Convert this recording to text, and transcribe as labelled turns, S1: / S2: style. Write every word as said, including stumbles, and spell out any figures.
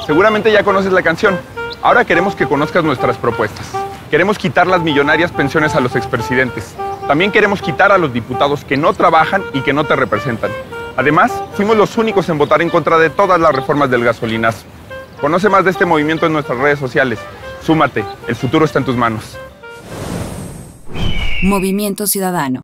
S1: Seguramente ya conoces la canción. Ahora queremos que conozcas nuestras propuestas. Queremos quitar las millonarias pensiones a los expresidentes. También queremos quitar a los diputados que no trabajan y que no te representan. Además, fuimos los únicos en votar en contra de todas las reformas del gasolinazo. Conoce más de este movimiento en nuestras redes sociales. Súmate, el futuro está en tus manos.
S2: Movimiento Ciudadano.